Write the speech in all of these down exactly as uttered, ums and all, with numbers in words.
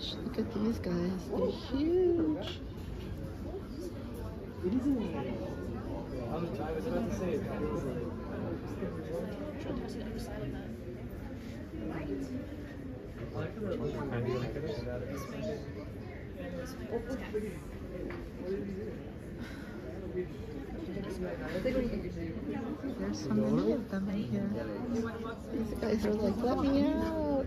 gosh, look at these guys. They're huge. I was about to say it. There's so many of them in here. These guys are like, let me out.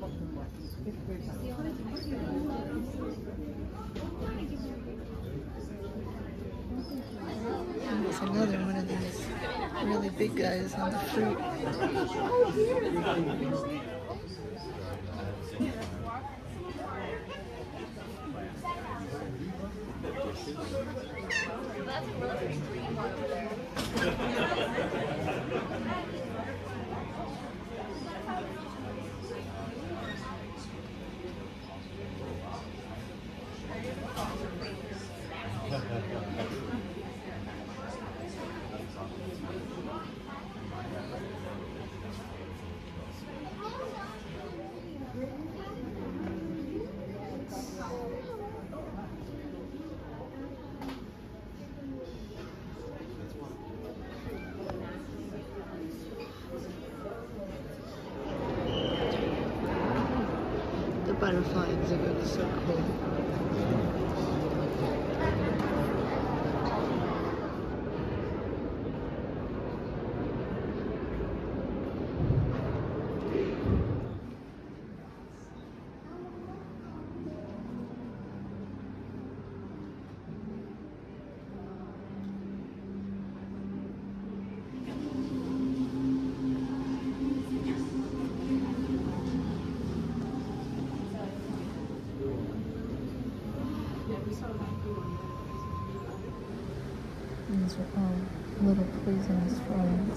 And there's another one of these really big guys on the fruit. The butterfly exhibit is so cool. These are all little poisonous frogs.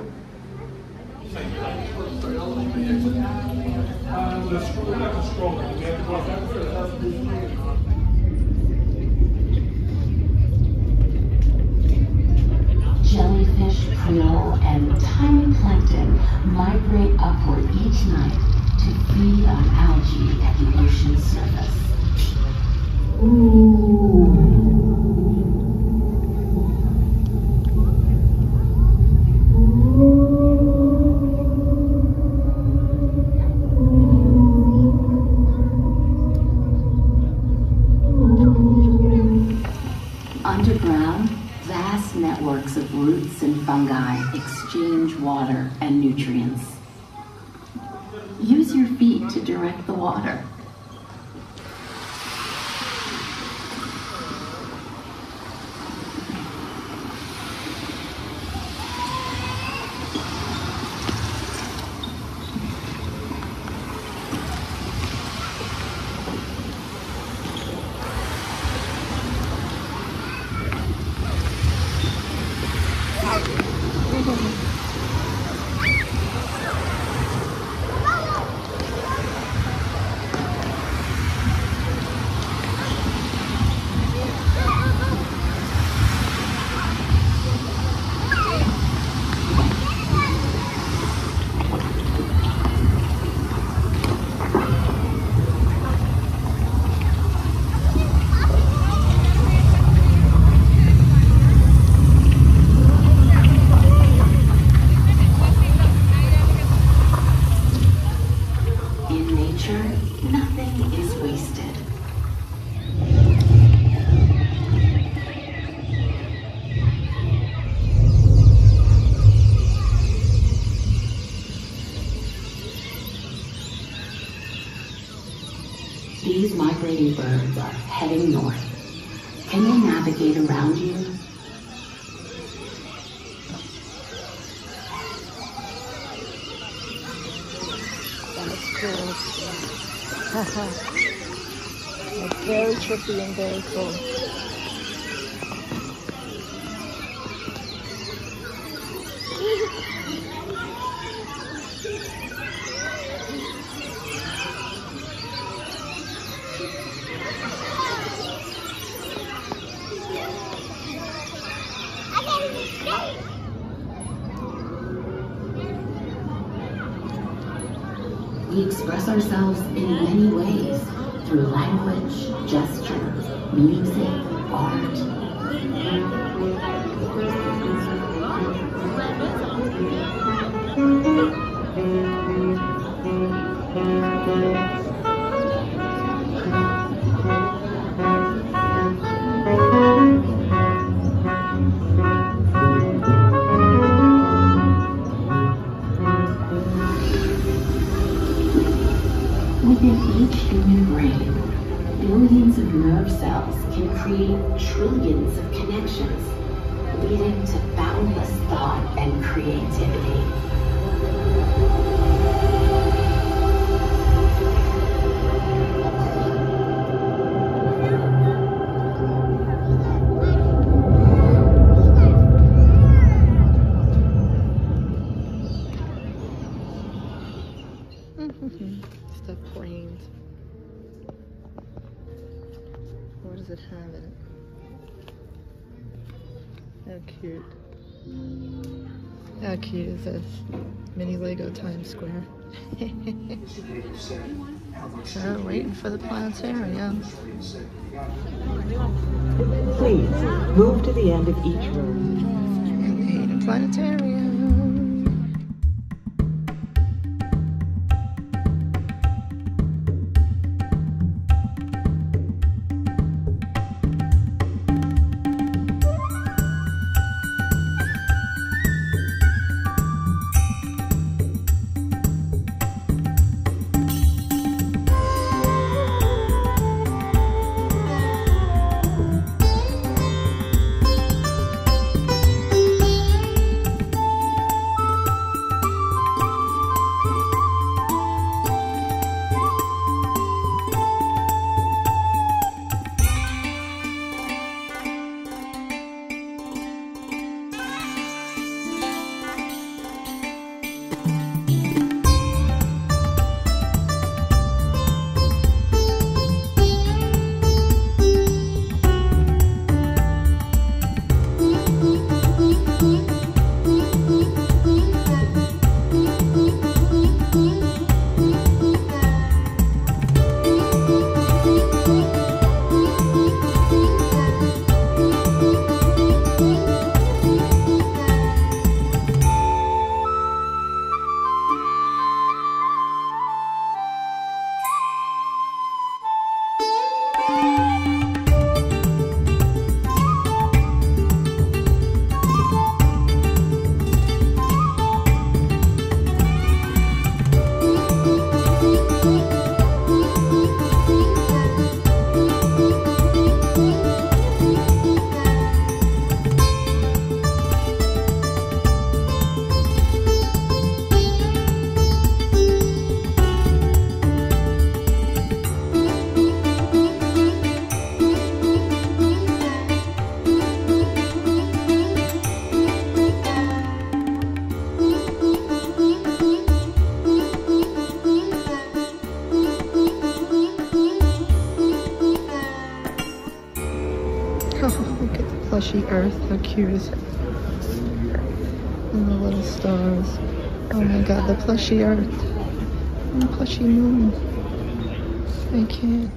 Jellyfish, krill, and tiny plankton migrate upward each night to feed on algae at the ocean surface. Ooh. Underground, vast networks of roots and fungi exchange water and nutrients. Use your feet to direct the water. These migrating birds are heading north. Can they navigate around you? That's cool. It's very trippy and very cool. We express ourselves in many ways through language, gesture, music, art. Within each human brain, billions of nerve cells can create trillions of connections, leading to boundless thought and creativity. Stuffed brains. What does it have in it? How cute. How cute is this? Mini Lego Times Square. So, waiting for the planetarium. Please, move to the end of each room. And the Hayden Planetarium. Look at the plushy earth, how cute is it? And the little stars. Oh my god, the plushy earth. And the plushy moon. I can't.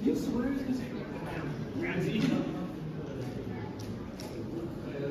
You swear?